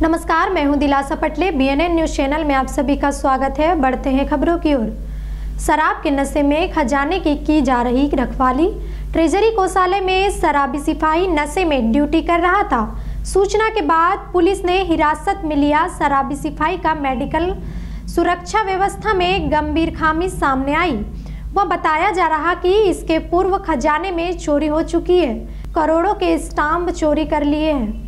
नमस्कार, मैं हूं दिलासा पटले। BNN न्यूज चैनल में आप सभी का स्वागत है। बढ़ते हैं खबरों की ओर। शराब के नशे में खजाने की जा रही रखवाली। ट्रेजरी कोषालय में शराबी सिपाही नशे में ड्यूटी कर रहा था। सूचना के बाद पुलिस ने हिरासत में लिया। शराबी सिपाही का मेडिकल सुरक्षा व्यवस्था में गंभीर खामी सामने आई। वह बताया जा रहा कि इसके पूर्व खजाने में चोरी हो चुकी है। करोड़ों के स्टाम्प चोरी कर लिए हैं।